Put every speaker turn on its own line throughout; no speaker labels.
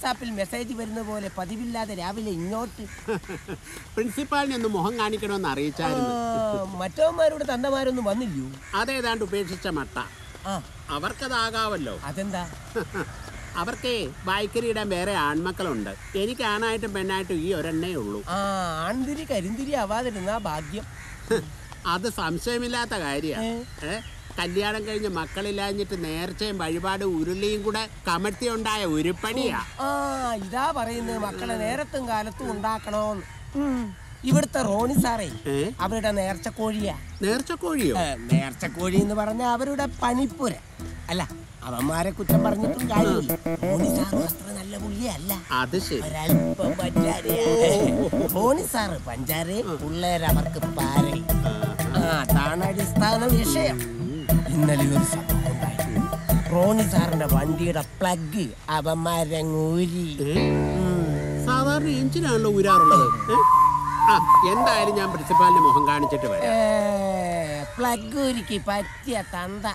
വാട്സാപ്പിൽ മെസ്സേജ് വരുന്ന പോലെ പതിവില്ലാതെ രാവിലെ ഇങ്ങോട്ട്
പ്രിൻസിപ്പാളിനെ ഒന്ന് മുഖം കാണിക്കണമെന്ന് അറിയിച്ചായിരുന്നു.
മറ്റവന്മാരോട് തന്നമാരൊന്നും വന്നില്ലയോ?
അതേതാണ്ട് ഉപേക്ഷിച്ച മട്ട. അവർക്കതാകാവല്ലോ.
അതെന്താ?
അവർക്ക് വായിക്കരിയിടാൻ വേറെ ആൺമക്കളുണ്ട്. എനിക്ക് ആണായിട്ടും പെണ്ണായിട്ടും ഈ ഒരെണ്ണേ ഉള്ളൂ.
ആൺതിരി കരിന്തിരി ആവാതിരുന്നാ ഭാഗ്യം.
അത് സംശയമില്ലാത്ത കാര്യമാണ്. കല്യാണം കഴിഞ്ഞ് മക്കളില്ലാഞ്ഞിട്ട് നേർച്ചയും വഴിപാടും ഉരുളിയും കൂടെ കമഴ്ത്തി ഉണ്ടായ ഉരുപ്പടിയാ.
ഇതാ പറയുന്നത്, മക്കളെ നേരത്തും കാലത്തും ഉണ്ടാക്കണോന്ന്. ഇവിടുത്തെ റോണി സാറേ അവരുടെ നേർച്ചക്കോഴിയാ.
നേർച്ചക്കോഴിയോ?
നേർച്ചക്കോഴി എന്ന് പറഞ്ഞ അവരുടെ പനിപ്പുര. അല്ല, അവന്മാരെ കുറ്റം പറഞ്ഞിട്ടും കാര്യമില്ല. റോണി സാറ് അത്ര നല്ല പുള്ളിയല്ല.
അത് ശരി.
ഒരല്പം പഞ്ചാരയാ. റോണി സാറ് പഞ്ചാരയും പിള്ളേരവർക്ക് പാരയും. അതാണ് അടിസ്ഥാന വിഷയം. ഇന്നലെ ഒരു സംഭവം ഉണ്ടായി. റോണി സാറിന്റെ വണ്ടിയുടെ പ്ലഗ് അവന്മാരങ്ങൂരി.
സാധാരണ എഞ്ചിനാണല്ലോ ഊരാറുള്ളത്. എന്തായാലും ഞാൻ പ്രിൻസിപ്പാലിന്റെ മുഖം കാണിച്ചിട്ട് വരാം.
പ്ലഗ് ഊരിക്ക് പറ്റിയ തന്ത.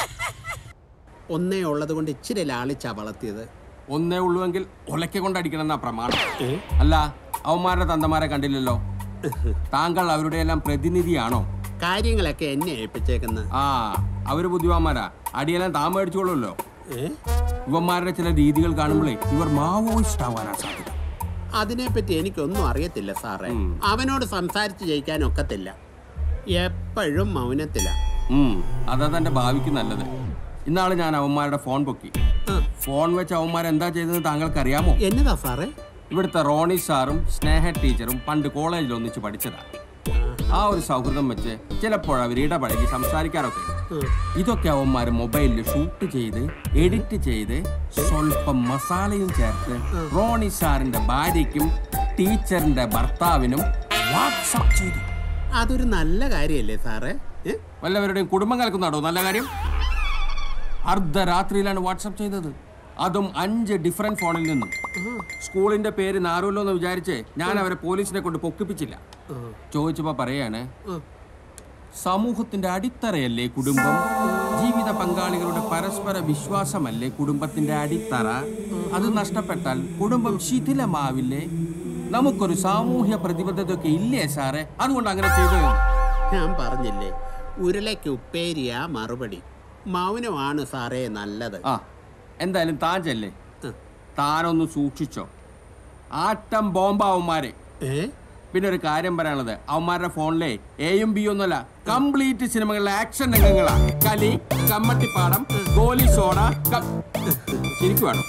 ഒന്നേ ഉള്ളത് കൊണ്ട് ഇച്ചിരി ലാളിച്ചാ വളർത്തിയത്.
ഒന്നേ ഉള്ളുവെങ്കിൽ ഒലക്കെ കൊണ്ടടിക്കണം എന്നാ പ്രമാണം. അല്ല, അവന്മാരുടെ തന്തമാരെ കണ്ടില്ലല്ലോ. താങ്കൾ അവരുടെ എല്ലാം പ്രതിനിധിയാണോ?
കാര്യങ്ങളൊക്കെ എന്നെ ഏൽപ്പിച്ചേക്കുന്നത്.
അവര് ബുദ്ധിമാന്മാരാ. അടിയെല്ലാം താൻ മേടിച്ചോളൂല്ലോ. ഇവന്മാരുടെ ചില രീതികൾ കാണുമ്പോഴേ ഇവർ മാവോയിസ്റ്റ് ആവാനാ സാധ്യത.
അതിനെപ്പറ്റി എനിക്കൊന്നും അറിയത്തില്ല സാറേ. അവനോട് സംസാരിച്ച് ജയിക്കാനൊക്കത്തില്ല. എപ്പോഴും മൗനത്തില.
അതാ തന്റെ ഭാവിക്ക് നല്ലത്. ഇന്നാള് ഞാൻ അവന്മാരുടെ ഫോൺ പൊക്കി. ഫോൺ വെച്ച് അവന്മാരെന്താ ചെയ്തതെന്ന് താങ്കൾക്ക് അറിയാമോ?
എന്നതാ സാറേ?
ഇവിടുത്തെ റോണി സാറും സ്നേഹ ടീച്ചറും പണ്ട് കോളേജിൽ ഒന്നിച്ച് പഠിച്ചതാ. ആ ഒരു സൗഹൃദം വെച്ച് ചിലപ്പോൾ അവർ ഇടപഴകി സംസാരിക്കാറൊക്കെ. ഇതൊക്കെ അവന്മാർ മൊബൈലിൽ ഷൂട്ട് ചെയ്ത് എഡിറ്റ് ചെയ്ത് സ്വല്പം മസാലയും ചേർത്ത് റോണി സാറിന്റെ ഭാര്യയ്ക്കും ടീച്ചറിന്റെ ഭർത്താവിനും വാട്സാപ്പ് ചെയ്തു.
അതൊരു നല്ല കാര്യല്ലേ സാറേ?
വല്ലവരുടെയും കുടുംബം കലക്കുന്നാടോ നല്ല കാര്യം? അർദ്ധരാത്രിയിലാണ് വാട്സാപ്പ് ചെയ്തത്. അതും 5 ഡിഫറെന്റ് ഫോണിൽ നിന്നും. സ്കൂളിന്റെ പേര് നാറുമല്ലോ എന്ന് വിചാരിച്ച് ഞാൻ അവരെ പോലീസിനെ കൊണ്ട് പൊക്കിപ്പിച്ചില്ല. ചോദിച്ചപ്പോ പറയാണ്, സമൂഹത്തിന്റെ അടിത്തറയല്ലേ കുടുംബം, ജീവിത പങ്കാളികളുടെ പരസ്പര വിശ്വാസമല്ലേ കുടുംബത്തിന്റെ അടിത്തറ, അത് നഷ്ടപ്പെട്ടാൽ കുടുംബം ശിഥിലമാവില്ലേ, നമുക്കൊരു സാമൂഹ്യ പ്രതിബദ്ധതയൊക്കെ ഇല്ലേ സാറേ, അതുകൊണ്ട് അങ്ങനെ ചെയ്തത്.
ഞാൻ പറഞ്ഞില്ലേ, ഉരുളയ്ക്ക് ഉപ്പേരിയാ മറുപടി. മൗനമാണ് സാറേ നല്ലത്.
എന്തായാലും താൻ ചെല്ലേ, താനൊന്ന് സൂക്ഷിച്ചോ. ആട്ടം ബോംബാവന്മാരെ. പിന്നെ ഒരു കാര്യം പറയാനുള്ളത്, അവന്മാരുടെ ഫോണിലെ എയും ബി ഒന്നുമല്ല, കംപ്ലീറ്റ് സിനിമകളിലെ ആക്ഷൻ രംഗങ്ങളാ. കലി, കമ്മട്ടിപ്പാടം, ഗോലി സോഡ. ശരിക്കും വേണം.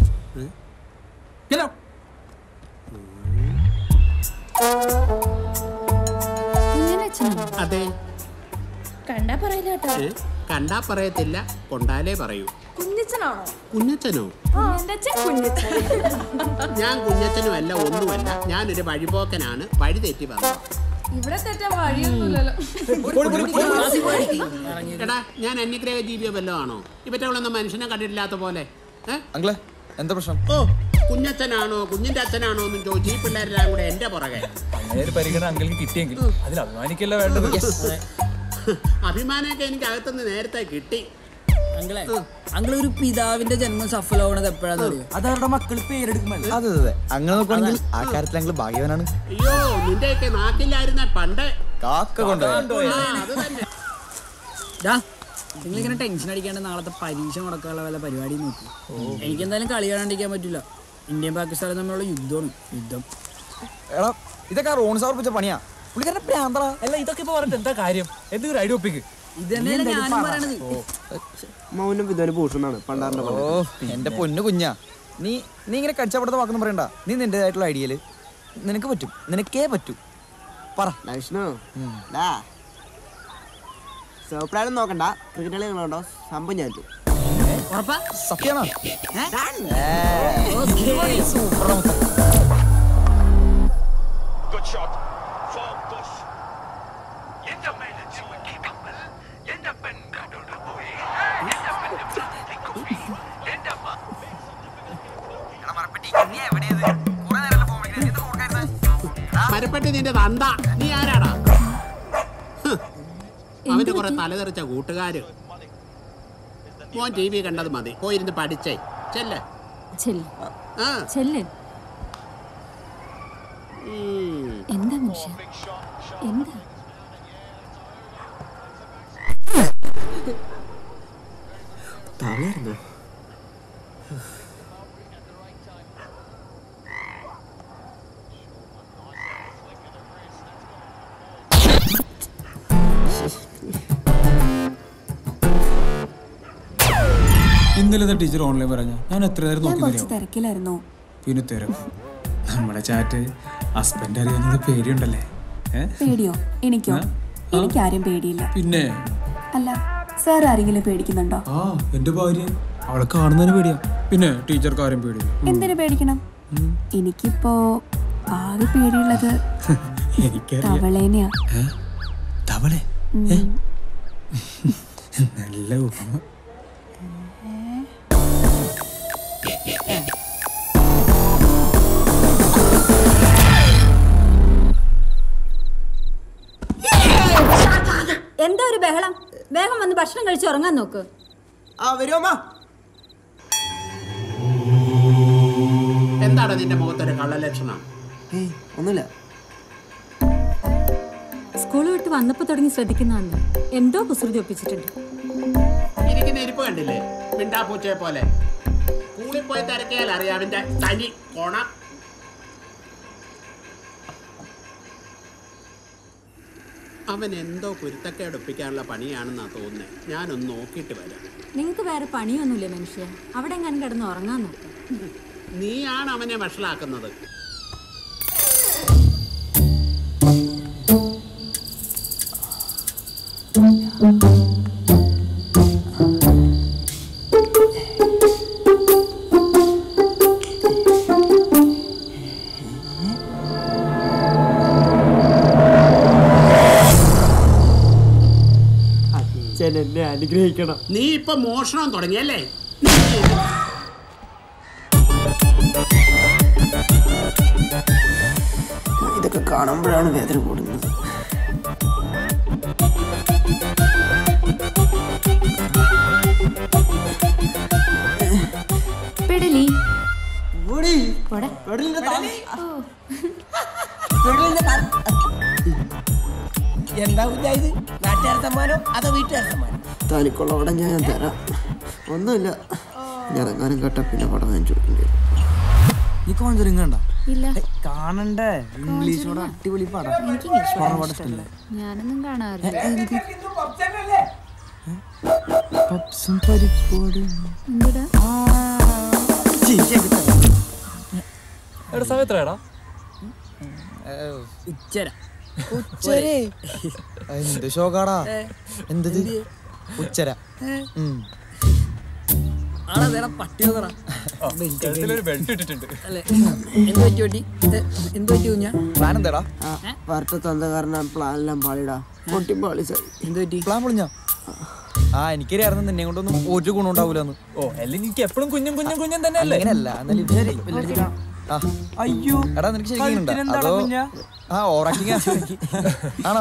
അതെ, കണ്ടാ പറയത്തില്ല, കൊണ്ടാലേ പറയൂ. കുഞ്ഞച്ചനോ? ഞാൻ കുഞ്ഞച്ചനും അല്ല, ഒന്നുമല്ല. ഞാനൊരു വഴിപോക്കനാണ്, വഴി തെറ്റി വന്നത്. എടാ, ഞാൻ അന്യഗ്രഹ ജീവിയോ വല്ലോ ആണോ? ഇവറ്റകളൊന്നും മനുഷ്യനെ കണ്ടിട്ടില്ലാത്ത പോലെ.
എന്താ പ്രശ്നം?
ഓ, കുഞ്ഞച്ചനാണോ കുഞ്ഞിന്റെ അച്ഛനാണോ എന്നും ചോദിച്ചു ഈ പിള്ളേരെല്ലാം കൂടെ എന്റെ പുറകെ.
കിട്ടിയെങ്കിൽ അതിൽ അഭിമാനിക്കല്ല വേണ്ടത്.
അഭിമാനമൊക്കെ എനിക്ക് അകത്തുനിന്ന് നേരത്തെ കിട്ടി.
ഒരു പിതാവിന്റെ ജന്മം സഫലമാവണത് എപ്പോഴാന്ന് അറിയോ?
അത് അവരുടെ മക്കൾ പേരെടുക്കുമ്പോൾ. അതെ അതെ, അങ്ങനെ നോക്കുകയാണെങ്കിൽ ആ കാര്യത്തിൽ ഞങ്ങൾ ഭാഗ്യവാനാണ്.
അയ്യോ, നിന്റെയൊക്കെ നാട്ടിലായിരുന്ന പണ്ട്
കാക്ക കൊണ്ടുപോയി.
നിങ്ങളിങ്ങനെ ടെൻഷൻ അടിക്കാണ്ട് നാളത്തെ പരീക്ഷ മുടക്കാനുള്ള വല്ല പരിപാടി നോക്കി. എനിക്കെന്തായാലും കളി കാണാണ്ടിരിക്കാൻ പറ്റില്ല. ഇന്ത്യയും പാകിസ്ഥാനും തമ്മിലുള്ള യുദ്ധം.
എടാ, ഇതൊക്കെ റോൺ സാർ വെച്ച പണിയാ. പുള്ളിക്കാരന്റെ പ്രാന്തളാ. അല്ല, ഇതൊക്കെ ഇപ്പൊ പറഞ്ഞിട്ട് എന്താ കാര്യം? എന്തൊരു ഐഡിയ ഒപ്പിക്ക്.
മൗനം വിധാനഭൂഷണാണ് പണ്ടാറിന്റെ.
ഓ, എന്റെ പൊന്നു കുഞ്ഞാ, നീ ഇങ്ങനെ കടിച്ചപ്പെടുത്ത വാക്കൊന്നും പറയണ്ട. നീ നിന്റേതായിട്ടുള്ള ഐഡിയയില് നിനക്ക് പറ്റും, നിനക്കേ പറ്റൂ. പറ.
സോപ്രാനും നോക്കണ്ട, ക്രിക്കറ്റ് കളി കണ്ടോ? സംഭവം ഞാൻ
സത്യമാണോ?
മരപ്പെട്ടി നിന്റെ തന്ത. നീ ആരാടാ? അവന്റെ കുറെ തലതെറിച്ച കൂട്ടുകാര്. മോൻ TV കണ്ടത് മതി, പോയിരുന്ന് പഠിച്ചേ ചെല്ലേ.
എന്താ മനുഷ്യ എന്താ
താഴെയായിരുന്നോ?
ഇന്നലെ ടീച്ചർ ഓൺലൈൻ പറഞ്ഞ ഞാൻ എത്ര നേരം നോക്കി
തിരക്കിലായിരുന്നോ?
പിന്നെ തിരക്കും. നമ്മുടെ ചാറ്റ് ഹസ്ബൻഡ് അറിയാവുന്നത് പേടിയുണ്ടല്ലേ?
പേടിയോ? എനിക്കോ? എനിക്കാരും പേടിയില്ല.
പിന്നെ
അല്ല സാർ ആരെങ്കിലും പേടിക്കുന്നുണ്ടോ?
ആ എന്റെ ഭാര്യ, അവളെ കാണുന്നതിന് പേടിയാ. പിന്നെ ടീച്ചർക്ക് ആരും പേടിയില്ല.
എന്തിനു പേടിക്കണം? എനിക്കിപ്പോ ആകെ പേടിയുള്ളത് തവളേനെയാ.
തവളെ? നല്ല ഉപമ.
എന്താ ഒരു ബഹളം? വേഗം വന്ന് ഭക്ഷണം കഴിച്ച് ഉറങ്ങാൻ നോക്ക്.
എന്താണ് നിന്റെ മുഖത്തൊരു കള്ളലക്ഷണം?
ഒന്നുമില്ല.
സ്കൂൾ വിട്ട് വന്നപ്പോ തുടങ്ങി ശ്രദ്ധിക്കുന്നതാണ്. എന്തോ കുസൃതി ഒപ്പിച്ചിട്ടുണ്ട്.
ഇരിക്കുന്ന ഇരിപ്പ് കണ്ടില്ലേ? മിണ്ടാപ്പൂച്ചയെ പോലെ. സ്കൂളിൽ പോയി തിരക്കിയാൽ അറിയാം അവന്റെ തനി കോണ. അവൻ എന്തോ കുരുത്തക്കേട് ഒപ്പിക്കാനുള്ള പണിയാണെന്നാ തോന്നുന്നത്. ഞാനൊന്ന് നോക്കിയിട്ട് വരാം.
നിങ്ങൾക്ക് വേറെ പണിയൊന്നുമില്ലേ മനുഷ്യ? അവിടെ എങ്ങനെ കിടന്ന് ഉറങ്ങാൻ നോക്കാം.
നീയാണ് അവനെ വഷളാക്കുന്നത്.
എന്നെ അനുഗ്രഹിക്കണം.
നീ ഇപ്പൊ മോഷണം തുടങ്ങിയല്ലേ?
ഇതൊക്കെ കാണുമ്പോഴാണ് വേദന കൂടുന്നത്.
എന്താ ഇത്? നാട്ടുകാർ സമ്മാനം അതോ വീട്ടുകാർ സമ്മാനം?
തനിക്കുള്ള ഉടൻ ഞാൻ തരാം. ഒന്നുമില്ല, ഞാൻ ഇറങ്ങാനും കേട്ട പിന്നെ പടം ഞാൻ ചോദിക്കേണ്ടി വരും.
നീ കോഞ്ചറിങ് കണ്ട?
ഇല്ല.
കാണണ്ടേ? ഇംഗ്ലീഷോടെ അടിപൊളി പടം.
ഞാനൊന്നും കാണാറില്ല.
പപ്സും പരിപ്പോടും.
സമയത്രടാ?
ഉച്ചര.
എന്ത് ഷോക്കാടാ? എന്തത് ഉച്ചര?
പട്ടി
പ്ലാൻ എന്താടാ?
കാരണം പ്ലാനെല്ലാം പാളിടാ.
പ്ലാൻ പൊളിഞ്ഞോ? ആ എനിക്കറിയായിരുന്നു നിന്നെ കൊണ്ടൊന്നും ഒരു ഗുണം ഉണ്ടാവൂലെന്ന്.
ഓ അല്ലെങ്കിൽ എനിക്ക് എപ്പോഴും കുഞ്ഞും കുഞ്ഞും കുഞ്ഞും തന്നെ അല്ലേ?
അങ്ങനെയല്ല. അയ്യോ എടാ നിനക്ക് ശരിക്കും ആ ഓറാക്കിങ് ആണോ?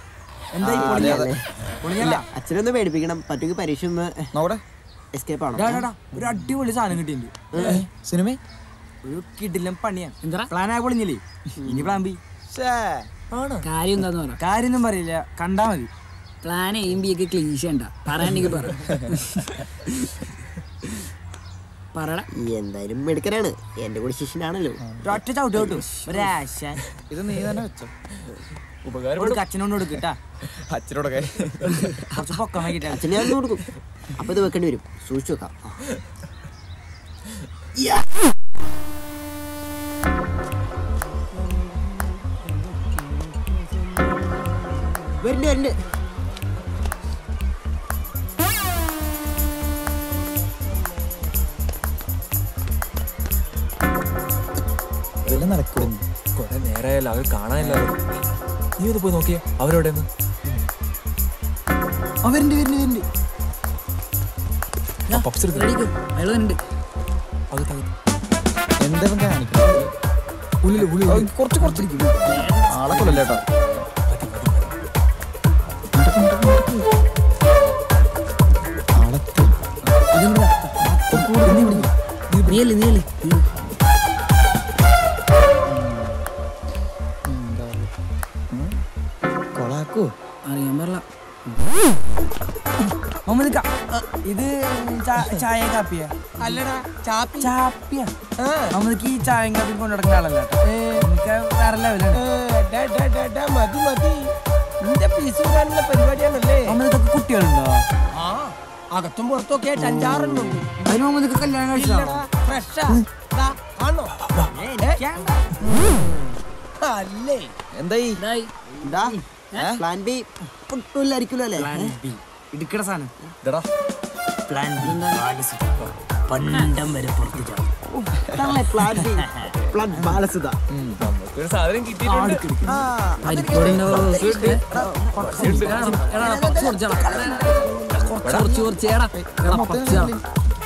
അച്ഛനൊന്ന് പേടിപ്പിക്കണം. പറ്റുമെങ്കിൽ പരീക്ഷ
നോടെ
എസ്കേപ്പ് ആണോ?
ഒരു അടിപൊളി സാധനം കിട്ടിയിട്ടുണ്ട്. സിനിമ ഒരു കിടിലം പണിയാണ്. എന്താ പ്ലാൻ ആയി പൊളിഞ്ഞില്ലേ? ഇനി പ്ലാൻ ബി.
കാര്യം എന്താന്ന് പറ.
കാര്യൊന്നും പറയില്ല, കണ്ടാ മതി.
പ്ലാൻ എയും ബി ഒക്കെ ക്ലീശ ഉണ്ടാ പറയാണ്ടെങ്കിൽ പറ.
എന്തായാലും മെടുക്കനാണ്, എന്റെ കൂടെ ശിഷ്യനാണല്ലോ.
ഒറ്റ ചവിട്ട് കിട്ടും. ഇത് നീ തന്നെ വെച്ചോ. ഉപകാരം അച്ഛനോട് കൊടുക്കട്ടാ. അച്ഛനോടൊക്കെ കുറച്ച് പൊക്കം വൈകിട്ട്
അച്ഛനെ ഞാൻ കൊടുക്കും. അപ്പൊ ഇത് വെക്കേണ്ടി വരും, സൂക്ഷിച്ചു വെക്കാം. വരുന്നുണ്ട്.
നടക്കുന്നു.
കൊറേ നേരമായല്ലോ, അവർ കാണാനില്ലല്ലോ. നീ ഒന്ന് പോയി നോക്കിയേ അവരോടെ.
എന്തെങ്കിലും കാണിക്കണം. കുറച്ച് ആളെ കൊല്ലല്ലേട്ടോ.
നീയല്ലേ
കൊളാക്കോ
അറിയാൻ പറല.
ഇത് ചായ കാപ്പിയാ?
അല്ലടാ ചാപ്പി.
ചാപ്പിയാ? നമുക്ക് ഈ ചായയും കാപ്പിയും കൊണ്ടു നടക്കുന്ന ആളല്ല നമുക്ക് വേറെ ലെവലാണ്.
മതി നിന്റെ പീസ് കൂടാനുള്ള പരിപാടിയാണല്ലേ.
ഇതൊക്കെ കുട്ടികളുണ്ടോ?
ആ അകത്തും പുറത്തൊക്കെ ആയിട്ട് 5-6 ഉണ്ട്.
അതിന് മുമ്പ് കല്യാണം കഴിച്ചോ?
ഫ്രഷാ ആണോ? അല്ലേ
എന്തായി
പ്ലാൻ ബി പൊട്ടില്ലായിരിക്കുമല്ലോ അല്ലേ?
ഇടുക്കട സാധനം
പ്ലാൻ ബി പണ്ടം വരെ പുറത്തു ചാവും.
പ്ലാൻ ബി പ്ലാൻ ബാലസുധ.
ഒരു സാധനം കിട്ടിയിട്ടുണ്ട്.
കുറച്ച്